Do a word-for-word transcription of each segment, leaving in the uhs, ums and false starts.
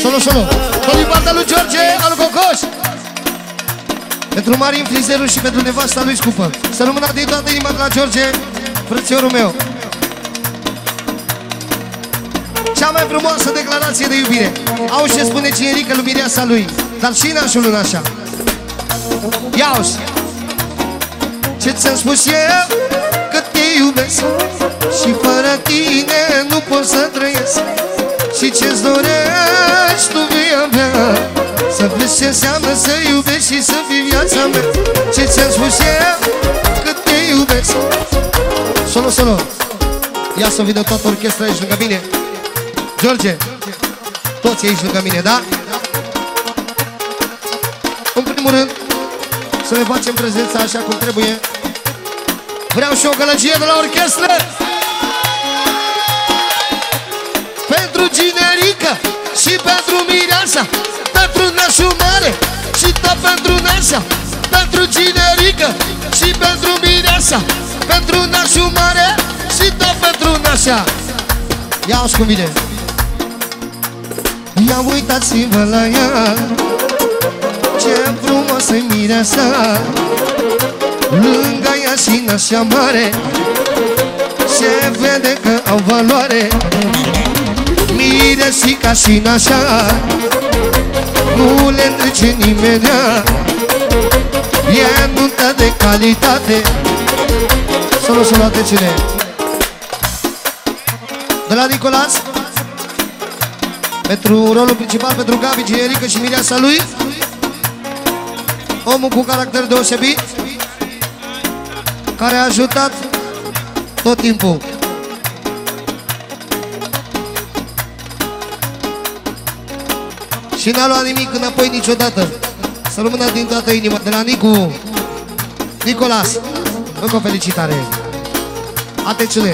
Solo, solo. Tot din partea lui George, al Cocoș. Pentru Marin Frizeru și pentru nevasta lui scumpă. Să rămână din toată inima de la George, frățiorul meu. Cea mai frumoasă declarație de iubire. Auzi ce spune Cinerică lui mireasa lui. Dar și nașul în așa. Ia-uzi. Ce ți-am spus eu? Că te iubesc și fără tine nu pot să trăiesc. Și ce-ți dorești tu vei avea. Să vezi ce înseamnă să iubești și să fii viața mea. Ce ți-am spus eu? Că te iubesc. Solo, solo. Ia să vină toată orchestra aici lângă mine. George, toți aici lângă mine, da? În primul rând, să ne facem prezența așa cum trebuie. Vreau și o gălăgie de la orchestră. Pentru Cinerică și pentru mireasa, pentru nașul mare și tot pentru nașa. Pentru Cinerică și pentru mireasa, pentru nașul mare și tot pentru nașa. Ia-o-ți cum vine. Ia uitați-vă la ea, ce frumos-i mireasa. Lângă ea și nașa mare, se vede că au valoare. Miresica și nașa, nu le întrece nimenea. E nuntă de calitate. Solo, solo, atențiune. De la Nicolas, pentru rolul principal, pentru Gabi, Cinerică și mireasa lui, omul cu caracter deosebit, care a ajutat tot timpul. Și n-a luat nimic înapoi niciodată. Să rămână din toată inima. De la Nicu Nicolas, încă o felicitare. Atențiune.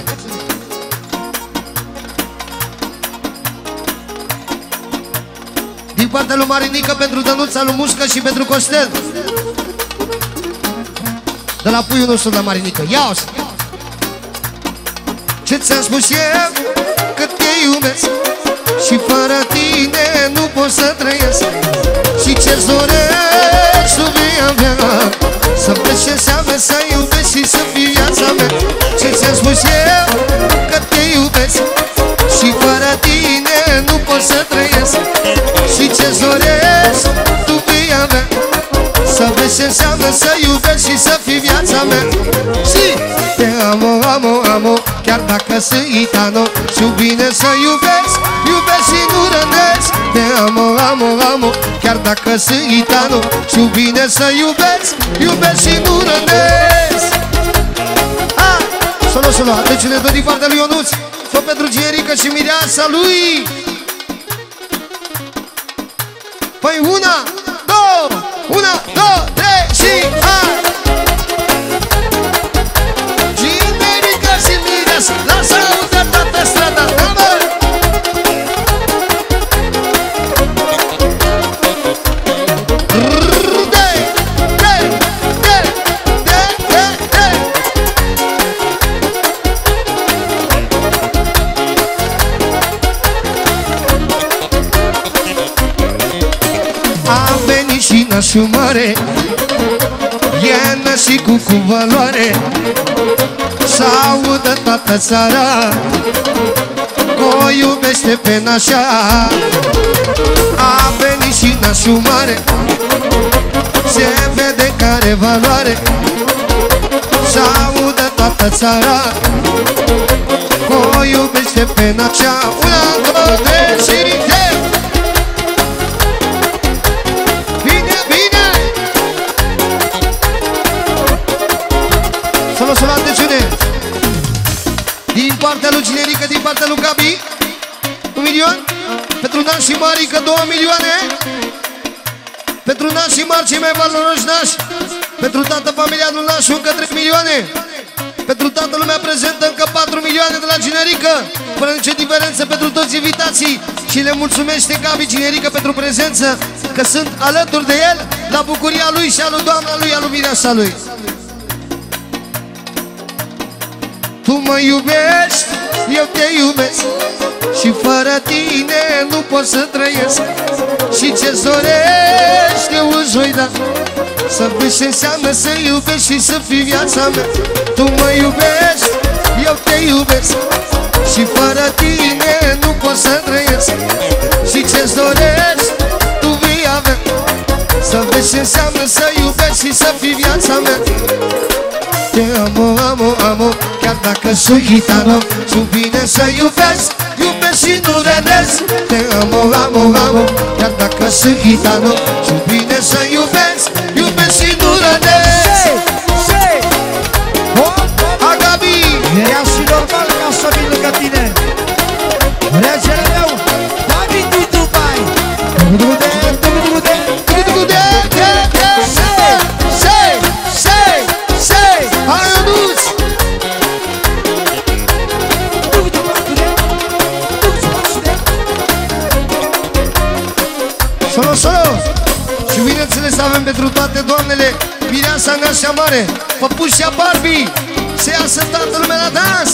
Din partea lui Marinică, pentru Dănuța, lui Mușcă și pentru Costel. De la puiul nostru de la Marinică. Ia-o-ți! Ce ți-am spus eu? Că te iubesc și fără tine nu pot să trăiesc. Și ce-ți dorești tu vei avea. Să vezi ce înseamnă să iubești și să fii viața mea. Ce ți-am spus eu? Că te iubesc și fără tine nu pot să trăiesc. Și ce-ți dorești tu vei avea. Să vezi ce înseamnă să iubești și să fii viața mea. Și te amo, amo, amo, chiar dacă sunt itano. Și-o bine să iubesc, iubesc și nu rănesc. Te amo, amo, amo, chiar dacă sunt itano. Și-o bine să iubesc, iubesc și nu rănesc. Ah! Solo, solo, atențiune, dă din partea lui Ionuț. Tot pentru Cinerică și mireasa lui. Păi una, două, una, două, trei și hai! Cinerică și mireasa, lasă audă toată strada, da mă! Și nașul mare, e nașit cu cu valoare. S-audă toată țara că o iubește pe nașa. A venit și nașul mare, se vede care valoare. S-audă toată țara că o iubește pe nașa. Una, două, trei și trei. Solo, solo, atențiune. Din partea lui Cinerică, din partea lui Gabi, un milion. Pentru nași și Marică, două milioane. Pentru nași și mari, cei mai valoroși nași. Pentru toată familia lui Nașu, încă trei milioane. Pentru toată lumea prezentă, încă patru milioane de la Cinerică. Fără nicio diferență pentru toți invitații. Și le mulțumește Gabi Cinerică pentru prezență, că sunt alături de el la bucuria lui și a lui doamna lui, a lui mireasa lui. Tu mă iubești, eu te iubesc și fără tine nu pot să trăiesc. Și ce-ți dorești eu îți voi da, să vezi ce înseamnă să iubești și să fii viața mea. Tu mă iubești, eu te iubesc și fără tine nu pot să trăiesc. Și ce-ți dorești tu vei avea, să vezi ce înseamnă să iubești și să fii viața mea. Te amo, amo, amo, chiar dacă sunt gitano, sunt bine să iubesc, iubesc și nu renesc. Te amo, amo, amo, chiar dacă sunt gitano, sunt bine să iubesc, iubesc și nu renesc. Agabi! Era și normal ca să vin lângă tine. Regele meu, David din Dubai. Du-du-de, du-du-de, Du-du-de, de, de, say, say, say, say, hai Ionuț! Solo, solo! Și bineînțeles avem pentru toate doamnele Mireasa Nașa Mare, Păpușa Barbie, să iasă toată lumea la dans!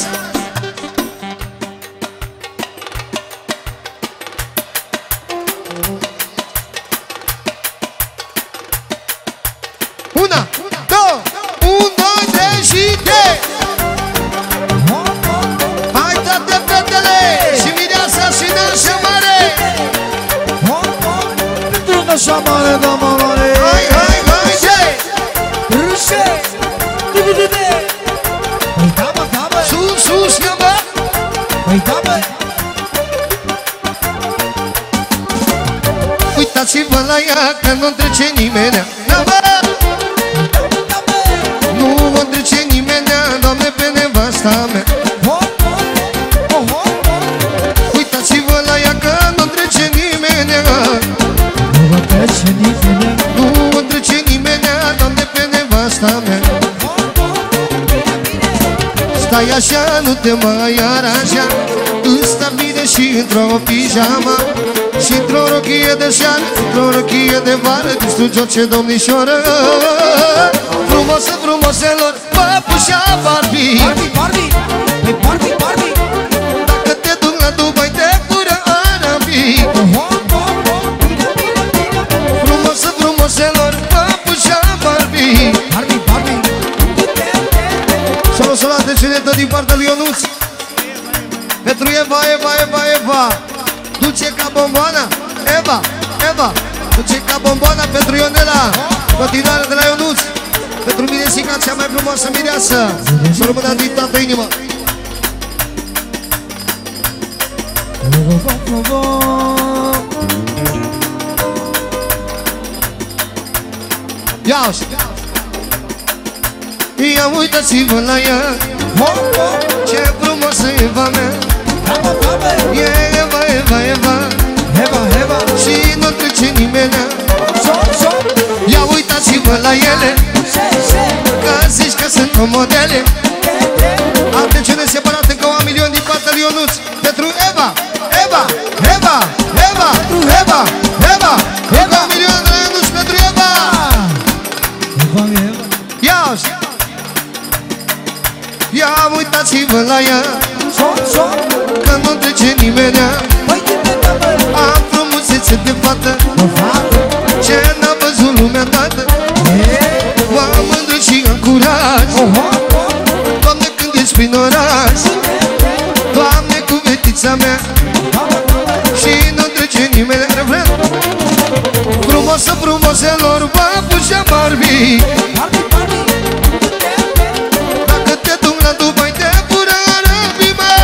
Una, două, un, doi, trei și de! Hai toate fetele și Mireasa și Nașa Mare! pentru Nașa Mare, da mare. Hai, hai, hai, de! Râșe, du-du-de. Păi da, mă, da, mă. Sus, sus, ia bă! Păi da, mă. Uitați-vă la ea că nu-mi trece nimenea. Da, bă! Nu mă trece nimenea, Doamne, pe nevasta mea. Uitați-vă la ea că nu-mi trece nimenea. Nu mă trece nimeni. Nu mă trece nimenea, Doamne, pe nevasta mea. Stai așa, nu te mai araja, îți sta bine și într-o pijama și într-o rochie de șară, într-o rochie de vară, distrugi orice domnișoară. Frumosă, frumoselor, Păpușa Barbie. Barbie, Barbie, păi Barbie, Barbie. Dacă te duc la Dubai, te fură arabii. Frumosă, frumoselor, Păpușa Barbie. Barbie, Barbie. Solo, solo, atențiune tot din partea lui Ionuț. Pentru Eva, Eva, Eva, Eva, duce ca bomboana. Eva, Eva, duce ca bomboana pentru Ionela. Continuare de la Ionuț. Pentru mine sica cea mai frumoasă mireasă. Să rămână din toată inima. Ia-și! Ia uitați-vă la ea, ce frumoasă Eva mea. E Eva, Eva, Eva, Eva, Eva. și nu trece nimenea. Ia uitați-vă la ele, că zici că sunt o modele. Atențiune separat încă un milion din partea lui Ionuț. Pentru Eva, Eva, Eva, Eva, Eva, Eva, Eva, un milion de la Ionuț pentru Eva. Ia-și! Ia uitați-vă la ea, că nu trece nimenea. Am frumusețe de fată, ce n-a văzut lumea toată. V-am mândră și am curaj, Doamne, când ești prin oraș. Doamne, cu fetița mea, și nu trece nimeni. Refren. Frumosă, frumoselor, Păpușa Barbie. Dacă te duc la Dubai, te fură arabii, mă.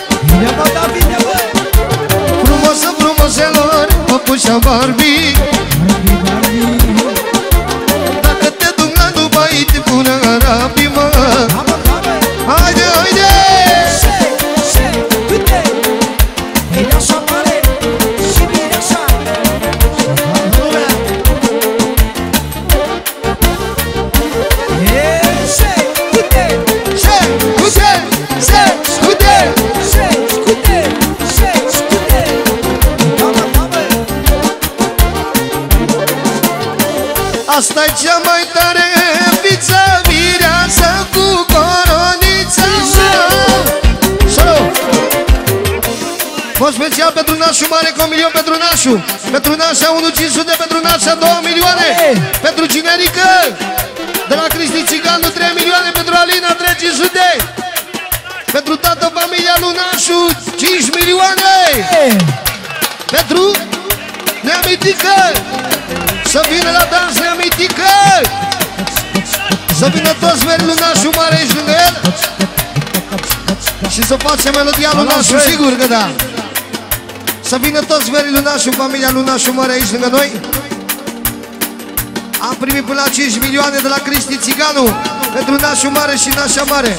Frumosă, frumoselor, Păpușa Barbie. Dacă te duc la Dubai, te fură arabii, mă. Haide, haide! Asta-i cea mai tare pizza, mireasă cu coronița. Salut! Fost special pentru nașul mare cu un milion pentru nașul. Pentru nașa unu cinci sute, pentru nașa două milioane. Pentru generică de la Cristi Țiganu trei milioane, pentru Alina trei cinci sute. Pentru toată familia lui Nașu cinci milioane. Pentru Neamitică, să vină la dans Neamitică. Să vină toți verii lui Nașu mare aici lângă el. Și să facem melodia lui Nașu, sigur că da. Să vină toți verii lui Nașu, familia lui Nașu mare aici lângă noi. Am primit până la cinci milioane de la Cristi Țiganu pentru Nașu mare și Nașa mare.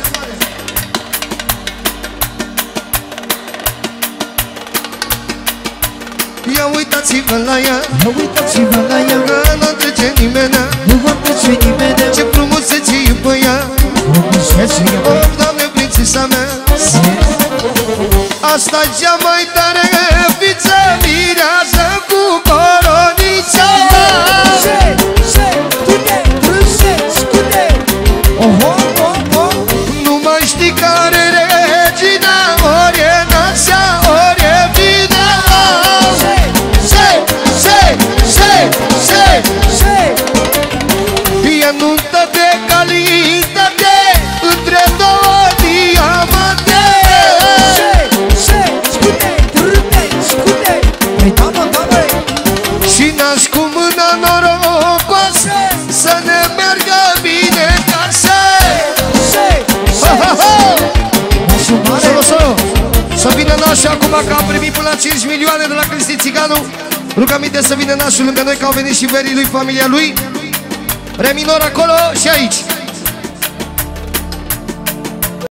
Ia uitați-vă la ea, Ia uitați-vă la ea, că nu trece nimeni. nu va trece nimeni. Ce frumusețe e pe ea, Frumusețe e pe oh, Doamne, prințesa mea. Asta-i cea mai tare fiță mireasă cu coronița. Se, se, scune, râse, scune. Oh, oh, oh, oh. Nu mai știi care regina, ori e nașa, ori e vina. Se, Se, se, se, se, se. e nuntă de calitate între două diamante. Se, se, scune, râse, scune. Păi da, mă, da, băi. Și naș cu mâna norocoasă să ne meargă bine casă. Se, se, Ha, ha, ha! Nașul mare. Solo, solo! Să vină nașul acum că am primit până la cinci milioane de la Cristi Țiganu. Rugăminte să vină nașul lângă noi, că au venit și verii lui, familia lui. Re minor acolo și aici.